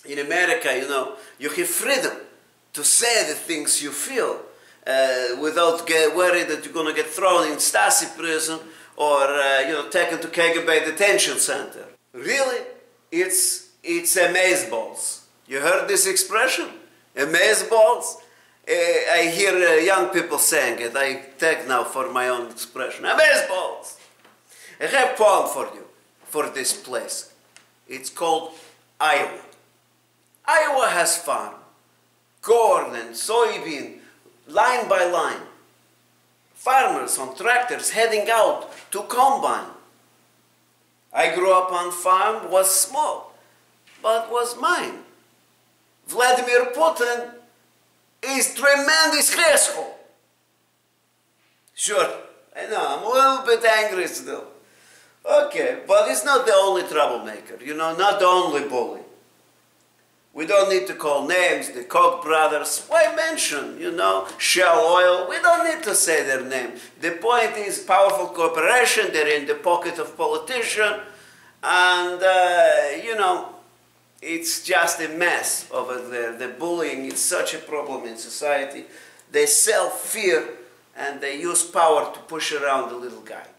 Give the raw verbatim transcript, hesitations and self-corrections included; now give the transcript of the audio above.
in America, you know, you have freedom to say the things you feel uh, without get worried that you're going to get thrown in Stasi prison or uh, you know, taken to K G B detention center. Really, it's it's amazeballs. You heard this expression? Amazeballs? Uh, I hear uh, young people saying it. I take now for my own expression. Amazeballs! I have a poem for you, for this place. It's called Iowa. Iowa has farm, corn and soybean, line by line. Farmers on tractors heading out to combine. I grew up on farm, was small, but was mine. Vladimir Putin is tremendous asshole. Sure, I know, I'm a little bit angry still. Okay, but it's not the only troublemaker, you know, not the only bully. We don't need to call names, the Koch brothers. Why mention, you know, Shell Oil? We don't need to say their name. The point is powerful corporation, they're in the pocket of politician, and, uh, you know, it's just a mess over there. The bullying is such a problem in society. They sell fear and they use power to push around the little guy.